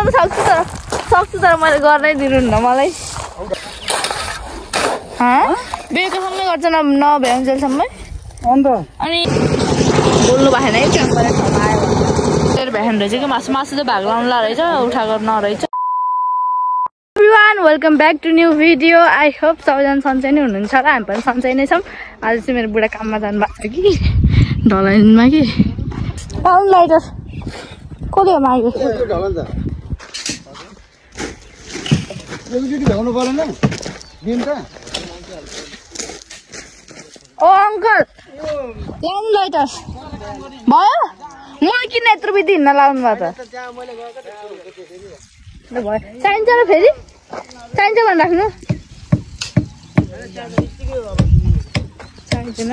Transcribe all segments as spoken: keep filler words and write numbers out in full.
त सक्छु तर सक्छु तर मैले गर्नै दिनुहुन्न मलाई बेलुकासम्मै गर्छ न नभ्याउन्जेलसम्मै अन्त अनि बोल्नु भएन है काम गरेर ठाउँमा आयो भने भ्यान रहेछ कि मासु मासु चाहिँ भाग लाउनु ला रहेछ उठाएको नरहेछ everyone welcome back to new video I hope सबैजना सन्चै नै हुनुहुन्छ र हामी पनि सन्चै नै छौँ आज चाहिँ मेरो बुढा काममा जानुभएको छ कि ढलाइनमा कि पाउनु लाइटर कसले माग्यो ओ अङ्कल लाउनु लाइटर भयो मलाई किन यत्रो बित्ति हिँड्न लाउनु भयो त भयो चाहिन्छ र फेरि चाहिन्छ भने राख्नु चाहिँदैन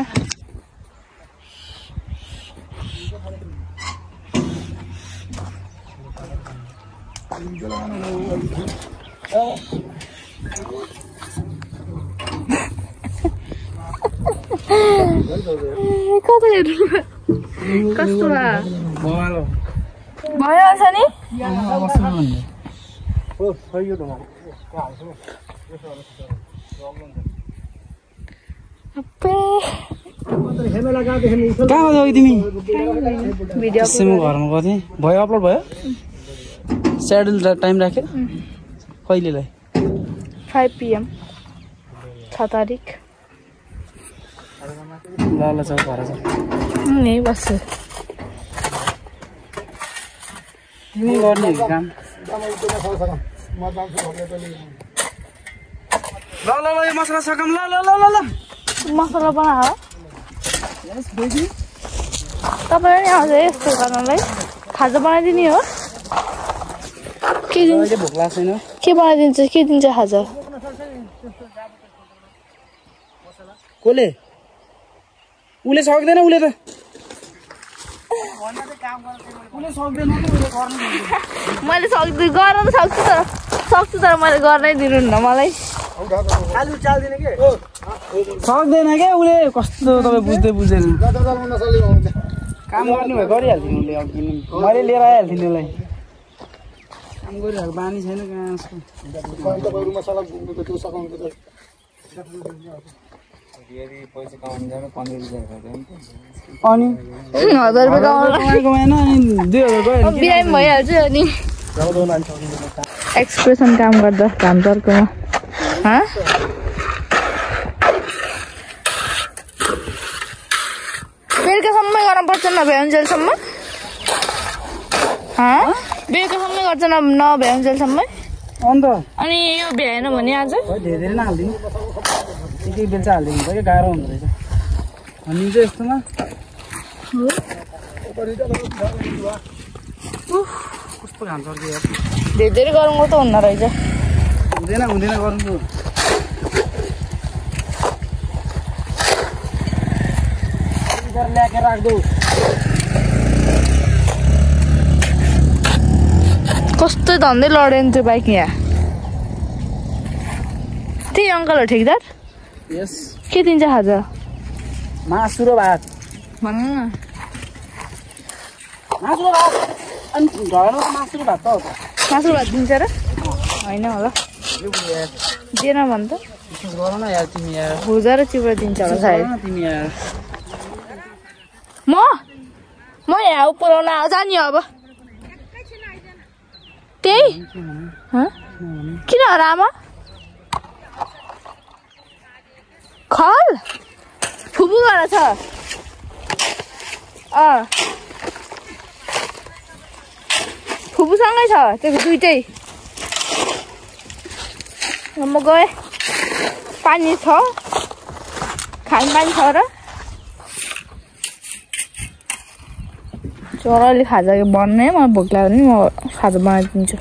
कता हेर्नु कस्तो भयो भइहाल्छ नि कहाँ गयो तिमी घरमा गएको थिएँ भयो अपलोड भयो सेड्युल टाइम राख्यो कहिलेलाई फाइभ पिएम छ तारिक ल ल जाऊ घर जाऊ यहीँ बस्छु तिमी गर्ने काम ल ल ल यो मसला सकाम ल ल ल ल ल मसला बनायो तपाईँलाई नि आउँछ यस्तो गर्नलाई खाजा बनाइदिने हो के दिन्छ भोक लाग्छ छैन के बनाइदिन्छ के दिन्छ खाजा कसले उसले सक्दैन उसले त मैले सक्छु गर्न त सक्छु तर सक्छु तर मैले गर्नै दिनुहुन्न मलाई सक्दैन क्या उसले कस्तो तपाईँ बुझ्दै बुझ्दैन काम गर्ने भए गरिहाल्थ्यो उसले अघि मैले लिएर आइहाल्थेँ नि उसलाई काम गरिरहेको बानी छैन अनि हजार रुपियाँ कमाएन अनि दुई हजार गयो बिहान भइहाल्छ अनि एक्सप्रेसन काम गर्दा घाम तर्कोमा बेलुकासम्मै गर्न पर्छ नभ्याउन्जेलसम्म बेलुकासम्मै गर्छ न नभ्याउन्जेलसम्मै अन्त अनि यो भ्याएन भने आज धेरै धेरै नहालिदिनु एक एक बेलचा हालिदिनु भयो क्या गाह्रो हुँदो रहेछ भनिन्छ यस्तोमा कस्तो घाम चर्क्यो यार धेरै धेरै गरौँको त हुन्न रहेछ हुँदैन हुँदैन गर्नु ल्याएर राख्दो कस्तो धन्दै लड्यो नि त्यो बाइक यहाँ त्यही अङ्कल हो ठेकदार यस के दिन्छ खाजा मासु र भात भन्नु न मासु र भात अनि घरमा मासु र भात त हो त मासु भात दिन्छ र होइन होला दिएन भन् त गर न यार तिमी यार भुजा र चिउरा दिन्छ होला सायद तिमी यार म म यहाँ पुऱ्याउन आउँछ नि अब त्यही किन हो र आमा खल फुपू घर छ अँ फुपूसँगै छ त्यो दुइटै म गएँ पानी छ खाने पानी छ र चराले खाजा बन्ने मलाई भोक लाग्यो भने म खाजा बनाइदिन्छु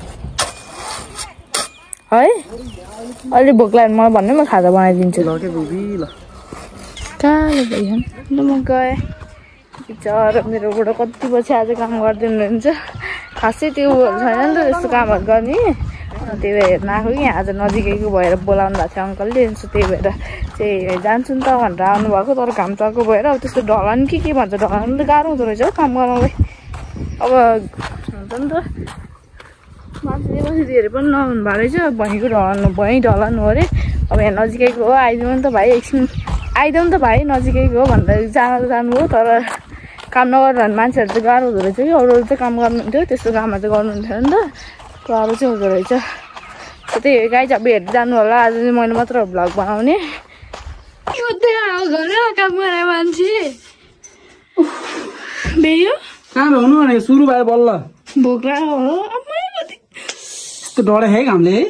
है अलि भोक लाग्यो भने मलाई भन्ने म खाजा बनाइदिन्छु ल के बेबी ल कहाँ भइहाल्छ ल म गएँ बिचरा मेरो बुढो कति पछि आज काम गरिदिनु हुन्छ खासै त्यो छैन नि त त्यस्तो कामहरू गर्ने त्यही भएर हेर्न आएको कि आज नजिकैको भएर बोलाउनु भएको थियो अङ्कलले त्यही भएर चाहिँ जान्छु नि त भनेर आउनुभएको तर घाम चर्को भएर अब त्यस्तो ढलान कि के भन्छ ढलान त गाह्रो हुँदो रहेछ हौ काम गर्नलाई अब हुन्छ नि त मान्छेले कसरी हेरे पनि नहुनु भएको रहेछ भनेको ढलानु भएँ ढलानु अरे अब यहाँ नजिकैको हो आइदिउँ नि त भाइ एकछिन आइदिउँ नि त भाइ नजिकैको हो भनेर जान जानु हो तर काम नगर्दा मान्छेहरू चाहिँ गाह्रो हुँदो रहेछ कि अरू अरू चाहिँ काम गर्नुहुन्थ्यो त्यस्तो कामहरू चाहिँ गर्नुहुन्थ्यो नि त गाह्रो चाहिँ हुँदो रहेछ त्यही गाई चाहिँ अब हेर्दै जानु होला आज चाहिँ मैले मात्र भ्लग बनाउने काम गरे मान्छे बेयो कहाँ हुनु भनेको सुरु भयो बल्ल भोक लाग्यो यस्तो डढे है घामले है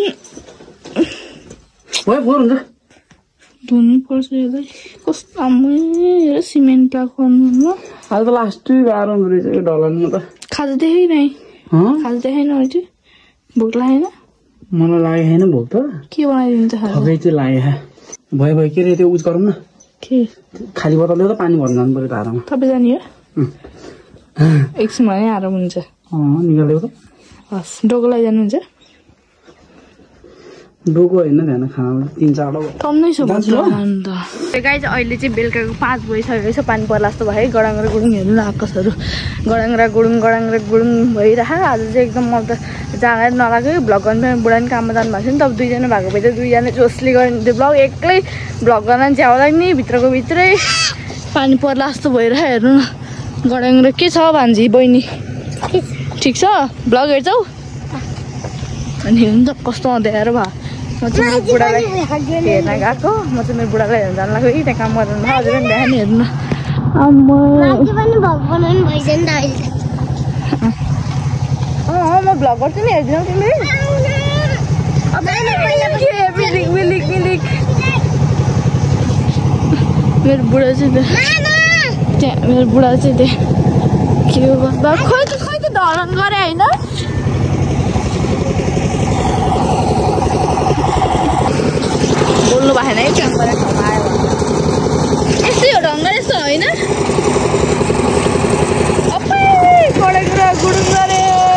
भयो फोहोर हुन्छ धुनु पर्छ यसलाई कस्तो आम्मै सिमेन्ट लगाएको आज त लास्टै गाह्रो हुँदो रहेछ यो ढलाउनु त खाजा देखेँ नै खाजा देखेन अहिले भोक लागेन मलाई लागेको छैन भोक त के बनाइदिन्छ खबै चाहिँ लाग्यो भयो भयो के अरे त्यो उज गरौँ न के खाली बोतलले त पानी भर्नु जानु पऱ्यो धारामा तपाईँ जाने हो एकछिन भने आराम हुन्छ निकालेको त हस् डोको लैजानुहुन्छ डोको होइन ध्यान खाना तिन चारवटा कम्मै छ गाई चाहिँ अहिले चाहिँ बेलुकाको पाँच बजिसकेको छ पानी पर्ला जस्तो भयो गडाङ र गुडुङ हेर्नु न आकाशहरू गडाङ र गुडुङ गडाङ र गुडुङ भइरह आज चाहिँ एकदम म त जाँदा नलाग्यो भ्लग गर्नु पनि बुढा पनि काममा जानु भएको थियो नि त दुईजना भएको भए त दुईजना जोसले गर्ने त्यो भ्लग एक्लै भ्लग गर्न च्याउ लाग्ने भित्रको भित्रै पानी पर्ला जस्तो भइरह हेर्नु न गडाङ र के छ भान्जी बहिनी ठिक छ भ्लग हेर्छौ अनि हेर्नु त कस्तो अँध्यारो भयो म चाहिँ मेरो बुढालाई हेर्न गएको म चाहिँ मेरो बुढालाई हेर्न जानु लाग्यो त्यहाँ काम गर्नु हजुर पनि बिहान हेर्नु अँ म भ्लग गर्छु नि हेरिदिनु तिमीले मेरो बुढा चाहिँ त्यहाँ मेरो बुढा चाहिँ त्यहाँ के हो खोइ त खोइ त धरन गरे होइन बोल्नु भएन है काम गरेर ठाउँमा आयो यस्तै हो ढङ्ग यस्तो होइन अप्पै गडेङ र गुडुङ गरे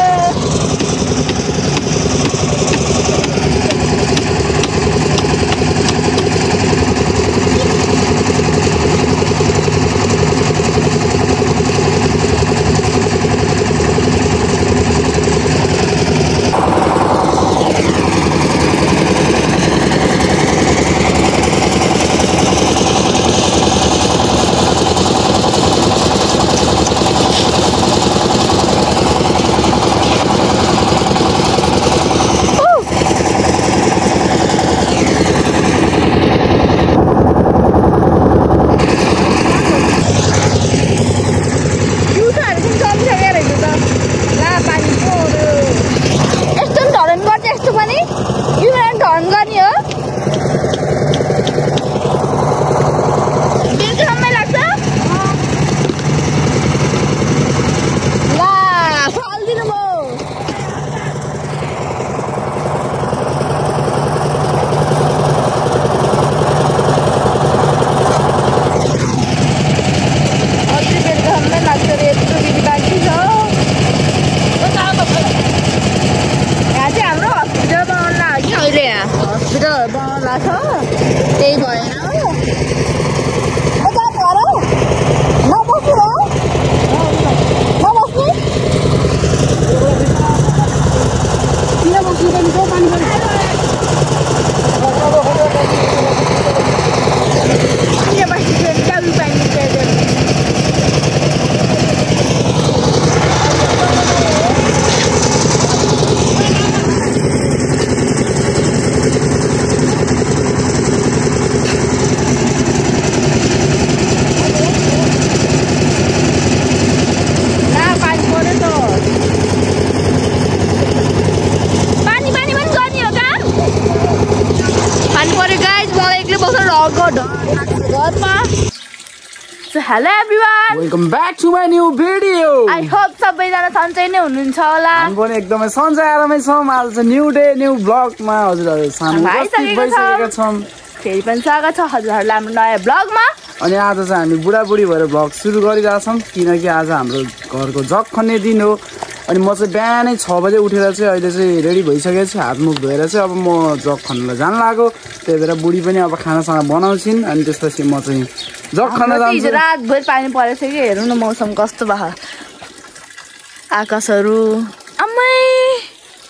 Hello everyone. Welcome back to my new video. I hope सबैजना सन्चै नै हुनुहुन्छ होला। हामी पनि एकदमै सन्चै आरामै छौँ। आज चाहिँ न्यू डे न्यू ब्लगमा हजुरहरु सामु उपस्थित भइसकेका छौँ। फेरि पनि स्वागत छ हजुरहरुलाई हाम्रो नयाँ ब्लगमा। अनि आज चाहिँ हामी बुढाबुढी भएर ब्लग सुरु गरिरहेका छौँ किनकि आज हाम्रो घरको जग खन्ने दिन हो। अनि म चाहिँ बिहानै छ बजे उठेर चाहिँ अहिले चाहिँ रेडी भइसकेको छु हात मुख धोएर चाहिँ अब म जग खन्नलाई जान लाग्यो। त्यही भएर बुढी पनि अब खानासाना बनाउँछिन् अनि त्यसपछि म चाहिँ जग खन्न जान्छु। रातभर पानी परेछ कि हेर्नु न मौसम कस्तो भयो आकाशहरू। अम्मै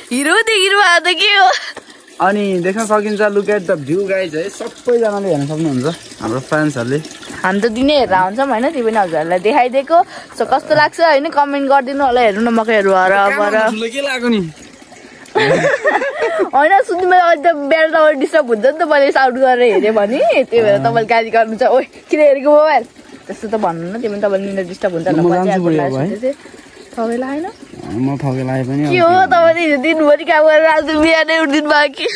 हिरो देखिनु भएको त के हो अनि देख्न सकिन्छ look at the view guys है सबैजनाले हेर्न सक्नुहुन्छ हाम्रो फ्यान्सहरूले हामी त दिनै हेरेर आउँछौँ होइन त्यो पनि हजुरहरूलाई देखाइदिएको सो कस्तो लाग्छ होइन कमेन्ट गरिदिनु होला हेर्नु न मकैहरू हरबर के लाग्यो नि होइन सुन्नु अहिले त बेलुका डिस्टर्ब हुन्छ नि त मैले साउट गरेर हेरेँ भने त्यही भएर तपाईँले गाली गर्नुहुन्छ ओ किन हेरेको मोबाइल त्यस्तो त भन्नु न त्यो पनि तपाईँले निन्द्रा डिस्टर्ब हुन्छ तपाईँलाई होइन म थके लागे पनि के हो तपाईँले हिजो दिनभरि काम गरेर आज बिहानै उठिदिनु भयो कि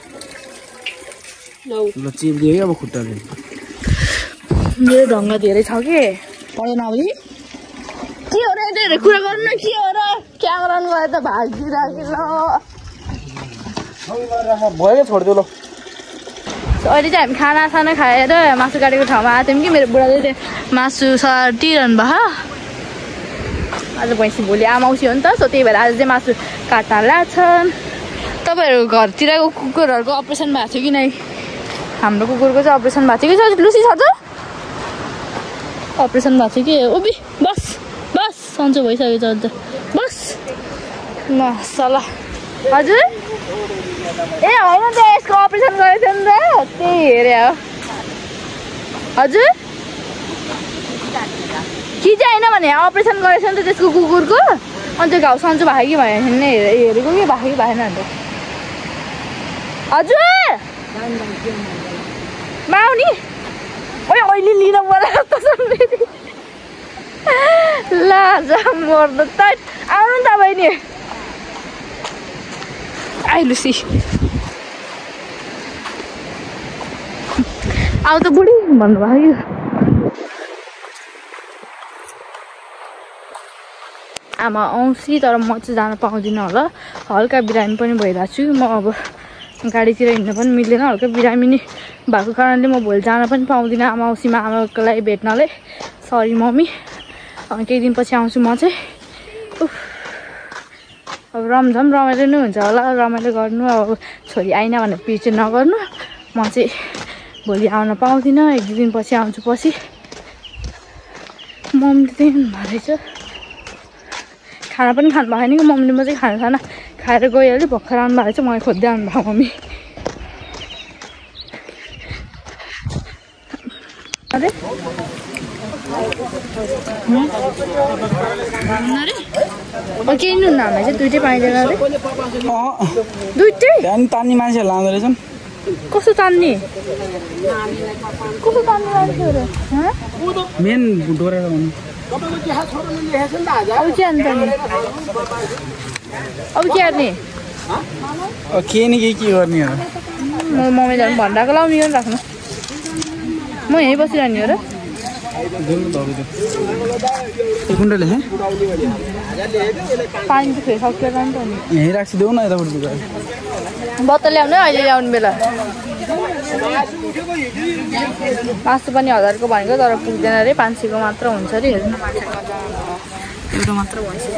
ल चिप्दियो कि अब खुट्टाले मेरो ढङ्ग धेरै छ कि पढेन अघि के हो र धेरै कुरा गर्नु न के हो र क्यामेरा गएर त भागिदिइराख्यो ल भयो छोडिदियो ल अहिले चाहिँ हामी खाना साना खाएर मासु काटेको ठाउँमा आएको थियौँ कि मेरो बुढाले चाहिँ मासु सटिरहनु भयो आज भैँसी भोलि आमाउसी हो नि त सो त्यही भएर आज चाहिँ मासु काट्न लाग्छन् तपाईँहरूको घरतिरको कुकुरहरूको अपरेसन भएको थियो कि नै हाम्रो कुकुरको चाहिँ अपरेसन भएको थियो कि लुसी छ त अपरेसन भएको थियो कि उभि बस बस सन्चो भइसकेको छ अन्त बस मसला हजुर ए होइन त यसको अपरेसन गरेको थियो नि त त्यही हेरे हो हजुर कि चाहिँ होइन भने अपरेसन गरेको छ नि त त्यसको कुकुरको अन्त घाउ सन्चो भएको कि भएन नै हेरेको कि भएको कि भएन अन्त हजुर माउनी ओइ अहिले लिन पर्यो त ला जा मर्द त आउनु नि तपाईँ नि आइ लुसी आउ त बुढी भन्नुभयो आमा आउँछु तर म चाहिँ जान पाउँदिनँ होला हल्का बिरामी पनि भइरहेको छु म अब गाडीतिर हिँड्न पनि मिल्दैन हल्का बिरामी नै भएको कारणले म भोलि जान पनि पाउँदिनँ आमा औँसीमा आमाको लागि भेट्नलाई सरी मम्मी केही दिनपछि आउँछु म चाहिँ उफ अब रमझम रमाइलो नै हुन्छ होला रमाइलो गर्नु अब छोरी आइन भनेर पिर्चे नगर्नु म चाहिँ भोलि आउन पाउँदिनँ एक दुई दिनपछि आउँछु पछि मम्मीले त्यही भन्दैछ खाना पनि खानु भएको छैन कि मम्मीले म चाहिँ खानासाना खाएर गइहाल्यो भर्खर आउनु भएको छ मलाई खोज्दै आउनु भएको मम्मी अरे के नुन हामीलाई चाहिँ दुइटै पाइँदैन अरे दुइटै तान्ने मान्छेहरू लाँदो रहेछन् कस्तो तान्ने कस्तो तान्ने मान्छेहरू मेन डोरेर भन्नु अब के अन्त नि अब के गर्ने के नि के के गर्ने हो म मम्मी जानु भनिरहेको लाउने हो नि राख्नु म यहीँ बसिरहने हो र कुण्डले पानी त फेरि सक्यो नि त नि यहीँ राखिदेऊ न यताबाट बोतल ल्याउनु अहिले ल्याउने बेला मासु पनि हजारको भनेको तर पुग्दैन अरे पाँच सयको मात्र हुन्छ अरे हेर्नु न एउटा मात्र भइसक्यो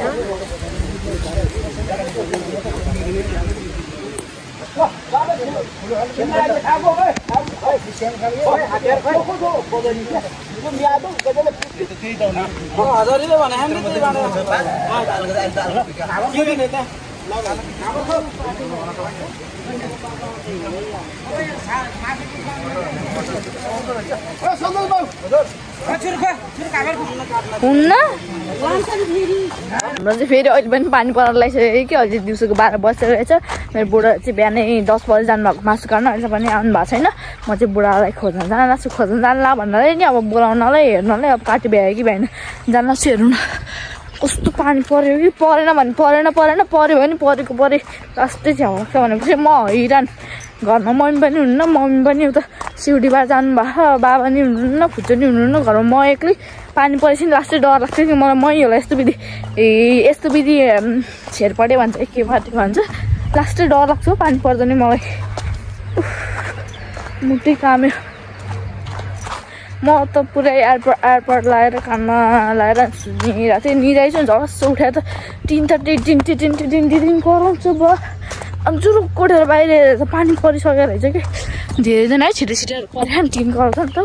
हुन्न हाम्रो चाहिँ फेरि अहिले पनि पानी पर्न लागिसक्यो कि अझै दिउँसोको बाह्र बजिरहेछ मेरो बुढा चाहिँ बिहानै दस बजी जानुभएको मासु काट्न अहिले पनि आउनु भएको छैन म चाहिँ बुढालाई खोज्न जान लाग्छु खोज्न जानला भन्नाले नि अब बोलाउनलाई हेर्नलाई अब काटी भ्यायो कि भएन जान लाग्छु हेर्नु न कस्तो पानी पऱ्यो कि परेन भने परेन परेन पऱ्यो भने परेको परे लास्टै छेउ लाग्छ भनेपछि म हैरान घरमा मम्मी पनि हुनुहुन्न मम्मी पनि उता सिउडीबाट जानुभएको बाबा नि हुनुहुन्न खुच्चो नि हुनुहुन्न घरमा म एक्लै पानी परेपछि लास्टै डर लाग्छ कि मलाई मै होला यस्तो विधि ए यस्तो विधि छेरपडे भन्छ के पार्टी भन्छ लास्टै डर लाग्छ पानी पर्दा नि मलाई मुटै काम्यो म त पुरै एयरपोर्ट एयरपोर्ट लगाएर कानमा लगाएर निरहेको थिएँ निराइछु झस्स उठाएर त टिन त टिन टिन टिन टिन टिन कराउँछु भयो अनि जुरुक कोटेर बाहिर त पानी परिसकेको रहेछ कि धेरैजना है छिटो छिटो पऱ्यो नि टिन कराउँछ नि त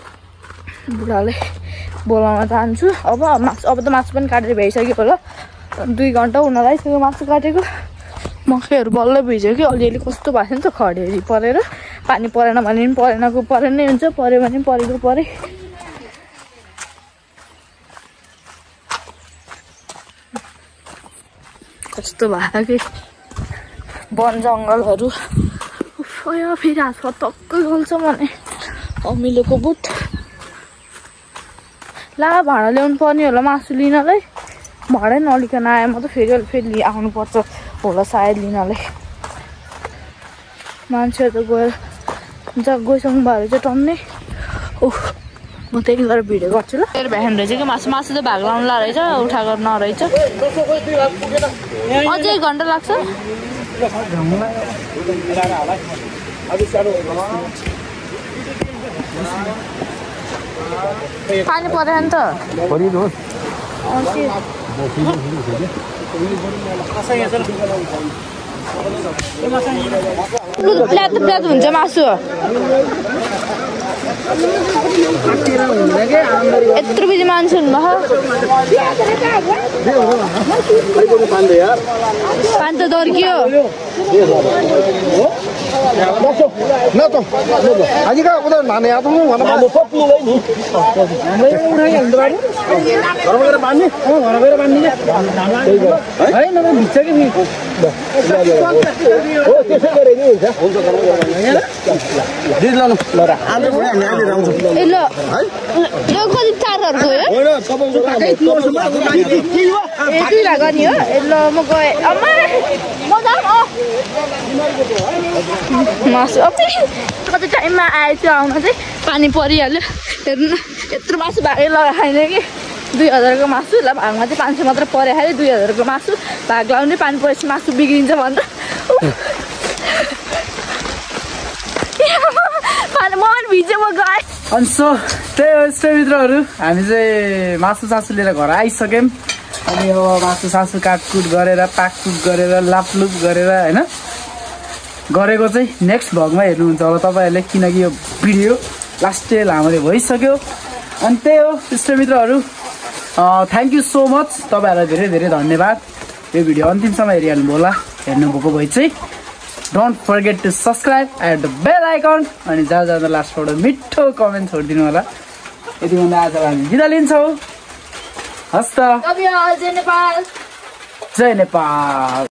बुढाले बोलाउन चाहन्छु अब मासु अब त मासु पनि काटेर भ्याइसक्यो होला दुई घन्टा हुन लागिसक्यो मासु काटेको मकैहरू बल्ल भिज्यो कि अलिअलि कस्तो भएको थियो नि त खडेरी परेर पानी परेन भने पनि परेनको परेनै हुन्छ पऱ्यो भने पनि परेको परे कस्तो भयो कि वन जङ्गलहरू फेरि हातमा टक्कै गल्छ भने अमिलोको बुट ला भाँडा ल्याउनु पर्ने होला मासु लिनलाई भाँडै नलिकन आएँ म त फेरि फेरि आउनुपर्छ होला सायद लिनलाई मान्छेहरू त गएर जा गइसक्नु भएर चाहिँ टन्नै ओह म त एकजना भिडियो गर्छु ल फेरि भ्यान रहेछ कि मासु मासु त भाग लाउनु ला रहेछ उठा गर्न रहेछ अझै एक घन्टा लाग्छ पानी परेन त प्ल्यात प्ल्यात हुन्छ मासु यत्रो बजी मान्छे हुनुभयो पानी त दर्कियो न त आज का उधर नाने आता हूं वहां पे सब नहीं गई नहीं हमरे उठा के अंदर आनी घर वगैरह बांधनी हां घर वगैरह बांधनी है है न बिच्चा के भी ओ त्यसै गरे नि हुन्छ हुन्छ घर वगैरह बांधनी दिद लानु लरा आले भने हामी आले जाउँछ ए ल है यो कति चारहरुको हो होइन तपाईको काकै तिमीहरुसँग के हो ए दुई भाग गर्ने हो ए ल म गए अम्मा म जाम अ मासु अझै कति टाइममा आएछ आउन चाहिँ पानी परिहाल्यो हेर्नु न यत्रो मासु भागै लगाएन कि दुई हजारको मासु ल भागमा चाहिँ पाँच सय मात्र परिहाल्यो दुई हजारको मासु भाग लाउने पानी परेपछि मासु बिग्रिन्छ भनेर पानी म पनि भिज्यो म गएँ अनि सो त्यही हो इष्टमित्रहरू हामी चाहिँ मासु सासु लिएर घर आइसक्यौँ अनि अब मासु सासु काटकुट गरेर पाककुट गरेर लापलुप गरेर होइन गरेको चाहिँ नेक्स्ट भगमा हेर्नुहुन्छ होला तपाईँहरूले किनकि यो भिडियो लास्टै लामो भइसक्यो अनि त्यही हो इष्टमित्रहरू थ्याङ्क यू सो मच तपाईँहरूलाई धेरै धेरै धन्यवाद यो भिडियो अन्तिमसम्म हेरिहाल्नु होला हेर्नुभएको भए चाहिँ don't forget to subscribe at the bell icon अनि जहाँ जाँदा लास्टबाट मिठो कमेन्ट छोडिदिनु होला यति भन्दा आज हामी बिदा लिन्छौँ हस् त जय नेपाल जय नेपाल।